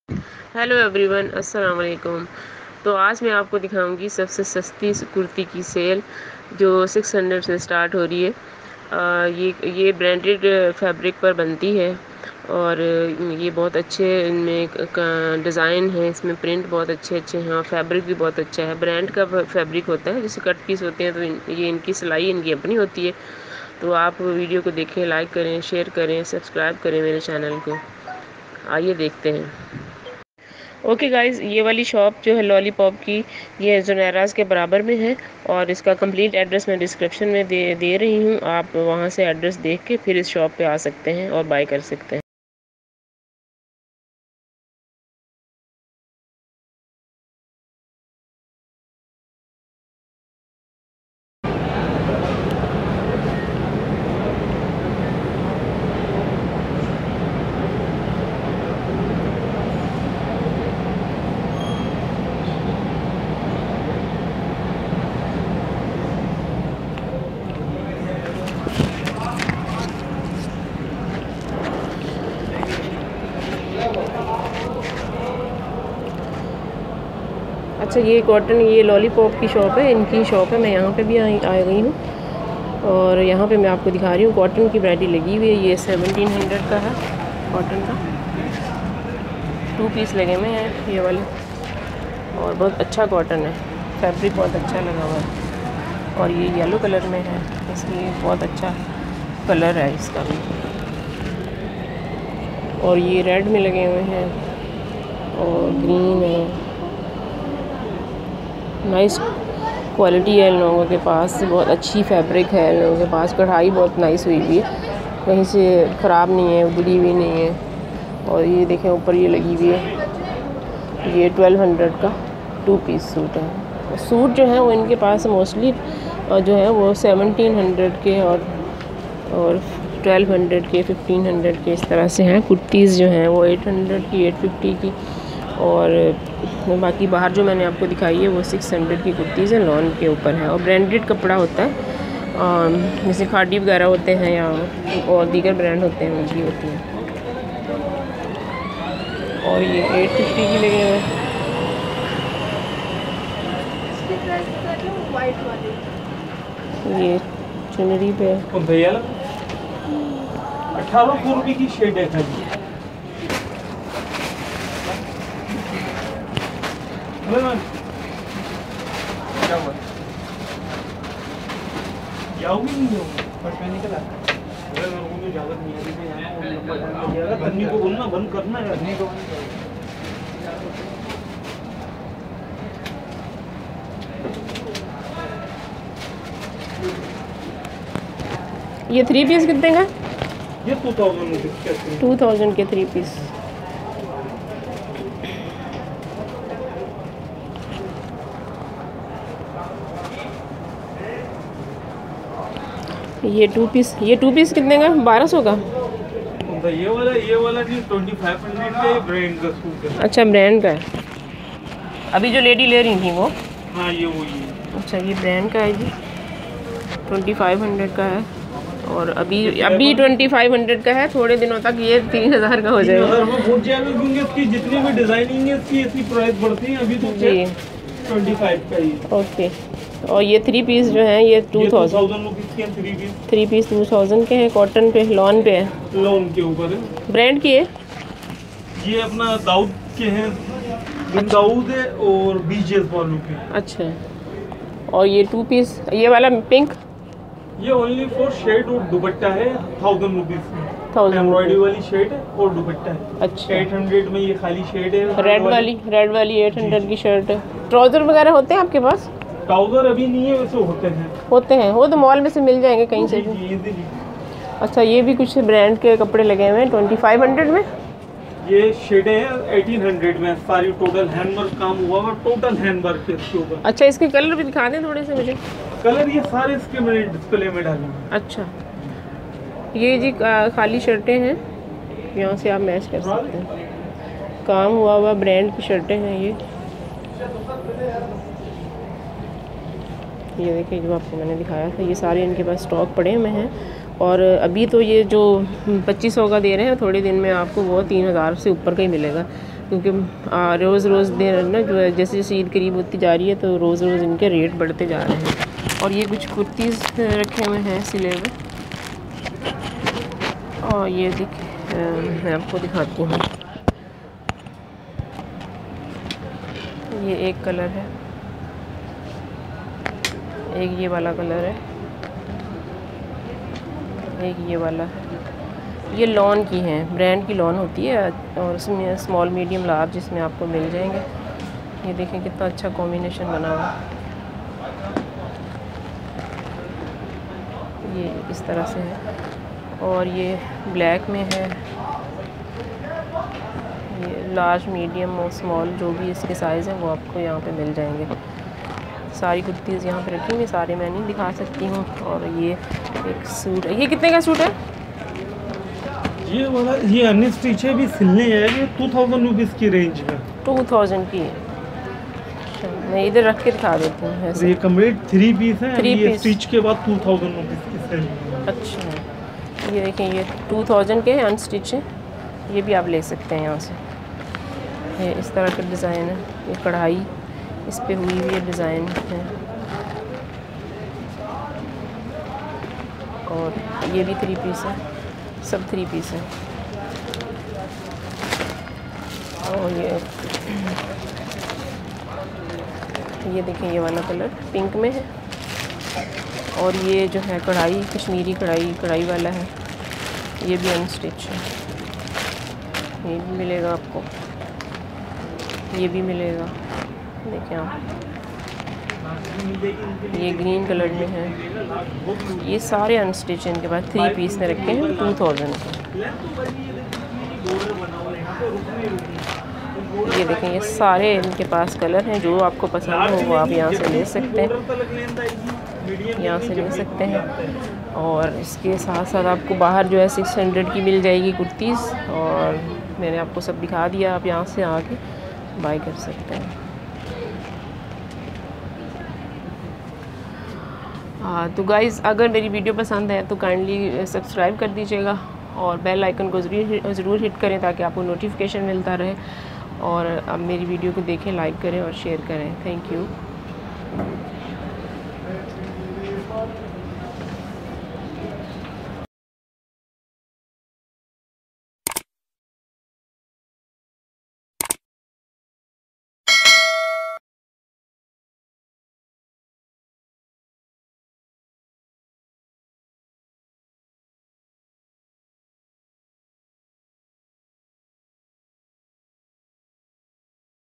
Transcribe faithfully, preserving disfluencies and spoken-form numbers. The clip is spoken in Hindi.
हेलो एवरीवन, अस्सलाम वालेकुम। तो आज मैं आपको दिखाऊंगी सबसे सस्ती कुर्ती की सेल जो छह सौ से स्टार्ट हो रही है। आ, ये ये ब्रांडेड फैब्रिक पर बनती है और ये बहुत अच्छे इनमें डिज़ाइन है, इसमें प्रिंट बहुत अच्छे अच्छे हैं और फैब्रिक भी बहुत अच्छा है। ब्रांड का फैब्रिक होता है, जैसे कट पीस होते हैं तो इन, ये इनकी सिलाई इनकी अपनी होती है। तो आप वीडियो को देखें, लाइक करें, शेयर करें, सब्सक्राइब करें मेरे चैनल को। आइए देखते हैं। ओके गाइज़, ये वाली शॉप जो है लॉलीपॉप की, ये ज़ुनैराज़ के बराबर में है और इसका कंप्लीट एड्रेस मैं डिस्क्रिप्शन में दे दे रही हूँ। आप वहाँ से एड्रेस देख के फिर इस शॉप पे आ सकते हैं और बाय कर सकते हैं। अच्छा, ये कॉटन, ये लॉलीपॉप की शॉप है, इनकी शॉप है। मैं यहाँ पे भी आई आ गई हूँ और यहाँ पे मैं आपको दिखा रही हूँ कॉटन की वैरायटी लगी हुई है। ये सेवनटीन हंड्रेड का है, कॉटन का टू पीस लगे हुए हैं ये वाले और बहुत अच्छा कॉटन है, फैब्रिक बहुत अच्छा लगा हुआ है। और ये येलो कलर में है, इसलिए बहुत अच्छा कलर है इसका भी। और ये रेड में लगे हुए हैं और ग्रीन है। नाइस क्वालिटी है इन लोगों के पास, बहुत अच्छी फैब्रिक है इन लोगों के पास। कढ़ाई बहुत नाइस हुई हुई है, कहीं से ख़राब नहीं है, उधड़ी हुई नहीं है। और ये देखें ऊपर ये लगी हुई है, ये ट्वेल्व हंड्रेड का टू पीस सूट है। सूट जो है वो इनके पास मोस्टली जो है वो सेवनटीन हंड्रेड के और और ट्वेल्व हंड्रेड के, फिफ्टीन हंड्रेड के इस तरह से हैं। कुर्तीज़ जो हैं वो एट हंड्रेड की, एट फिफ्टी की और बाकी बाहर जो मैंने आपको दिखाई है वो सिक्स हंड्रेड की कुर्तीज़ हैं, लॉन के ऊपर है। और ब्रांडेड कपड़ा होता है, जैसे खादी वगैरह होते हैं या और दीगर ब्रांड होते हैं उनकी होती हैं। और ये एट फिफ्टी की लगे हुए हैं। ये चुनरी पे अठारह सौ रुपये की शेड है खाली। क्या हुआ? जाओगी नहीं जाओगी? फर्स्ट में निकला। अरे मेरे को तो इजाज़त नहीं है, अभी यहाँ तन्नी को बोलना बंद करना है। तन्नी को ये थ्री पीस कितने का? ये two thousand rupees two thousand के थ्री पीस। ये टू पीस ये टू पीस कितने का? बारह सौ का। ये वाला ये वाला जी ट्वेंटी फाइव हंड्रेड का, ये ब्रांड का सूट है। अच्छा, ब्रांड का है। अभी जो लेडी ले रही थी वो? हाँ, ये वही है। अच्छा, ये ब्रांड का है जी, ट्वेंटी फाइव हंड्रेड का है। और अभी अभी ट्वेंटी फाइव हंड्रेड का है, थोड़े दिनों तक ये तीन हज़ार का हो जाएगा। पहुँच जाएगा क्योंकि इसकी जितनी भी डिज़ाइनिंग है इसकी इतनी प्राइस बढ़ती है। अभी तो जी ट्वेंटी फाइव का ही। ओके। और ये थ्री पीस जो हैं ये टू थाउजेंड रुपीज़ के three piece three piece two thousand के हैं। कॉटन पे, लॉन पे है, लॉन के ऊपर है। ब्रांड की है ये अपना दाऊद के हैं। अच्छा। दाऊद है और बीजेस वालों के। अच्छा। और ये टू पीस, ये वाला पिंक, ये ओनली फॉर शेड और दुपट्टा है, थाउजेंड रुपीज़ में। थाउजेंड एम्ब्रॉयडरी वाली शेड है और दुपट्टा है। अच्छा। एट हंड्रेड में ये खाली शेड है। रेड वाली रेड वाली एट हंड्रेड की शर्ट है। ट्राउज़र वगैरह होते हैं आपके पास? ट्राउज़र अभी नहीं है, वैसे होते हैं होते हैं वो तो मॉल में से मिल जाएंगे कहीं से भी। जी, जी, जी। अच्छा, ये भी कुछ ब्रांड के कपड़े लगे हुए हैं ट्वेंटी फाइव हंड्रेड में। ये शेडें हैं एटीन हंड्रेड में, सारी टोटल हैंडवर्क काम हुआ हुआ, टोटल हैंडवर्क है इसके ऊपर। अच्छा, इसके कलर भी दिखा दें थोड़े से मुझे। कलर ये सारे इसके मैंने डिस्प्ले में डाले हैं। अच्छा, ये जी खाली शर्टें हैं, यहाँ से आप मैच कर सकते हैं। काम हुआ हुआ ब्रांड की शर्टें हैं ये ये देखिए जो आपको मैंने दिखाया था, ये सारे इनके पास स्टॉक पड़े हुए हैं। और अभी तो ये जो पच्चीस सौ का दे रहे हैं, थोड़े दिन में आपको वो तीन हज़ार से ऊपर का ही मिलेगा। क्योंकि रोज़ रोज़ दिन ना जो है जैसे जैसे ईद करीब होती जा रही है तो रोज़ रोज़ इनके रेट बढ़ते जा रहे हैं। और ये कुछ कुर्तीज़ रखे हुए हैं सिले हुए, और ये दिख मैं आपको दिखाती हूँ। ये एक कलर है, एक ये वाला कलर है, एक ये वाला है। ये लॉन की हैं, ब्रांड की लॉन होती है, और उसमें स्मॉल मीडियम लार्ज इसमें आपको मिल जाएंगे। ये देखें कितना अच्छा कॉम्बिनेशन बना हुआ, ये इस तरह से है। और ये ब्लैक में है, ये लार्ज मीडियम और स्मॉल जो भी इसके साइज़ हैं वो आपको यहाँ पे मिल जाएंगे। सारी कुर्तीज़ यहाँ पे रखी हुई, सारे मैं नहीं दिखा सकती हूँ। और ये एक सूट है, ये कितने का सूट है? ये वाला ये अन्य स्टिच है, भी सिलने है, टू थाउजेंड रुपीज़ की रेंज में। टू थाउजेंड की है। मैं इधर रख के दिखा देती हूँ ऐसे। ये कम्प्लीट थ्री पीस है, थ्री ये पीस स्टिच के बाद टू थाउजेंड रुपीज़ की सेल। अच्छा, ये देखें ये टू थाउजेंड के अनस्टिच है, ये भी आप ले सकते हैं यहाँ से। ये इस तरह का डिज़ाइन है, ये कढ़ाई इस पे हुई हुई है डिज़ाइन है। और ये भी थ्री पीस है, सब थ्री पीस है। और ये ये देखें, ये वाला कलर पिंक में है। और ये जो है कढ़ाई, कश्मीरी कढ़ाई कढ़ाई वाला है, ये भी अनस्टिच है। ये भी मिलेगा आपको, ये भी मिलेगा, देखें आप। ये ग्रीन कलर में है, ये सारे अनस्टिच हैं इनके पास, थ्री पीस में रखे हैं टू थाउजेंड के। ये देखें, ये सारे इनके पास कलर हैं, जो आपको पसंद हो वो आप यहाँ से ले सकते हैं, यहाँ से ले सकते हैं। और इसके साथ साथ आपको बाहर जो है सिक्स हंड्रेड की मिल जाएगी कुर्तीज़, और मैंने आपको सब दिखा दिया, आप यहाँ से आके बाय कर सकते हैं। हाँ तो गाइज़, अगर मेरी वीडियो पसंद है तो काइंडली सब्सक्राइब कर दीजिएगा, और बेल आइकन को ज़रूर ज़रूर हिट करें ताकि आपको नोटिफिकेशन मिलता रहे। और अब मेरी वीडियो को देखें, लाइक करें और शेयर करें। Thank you.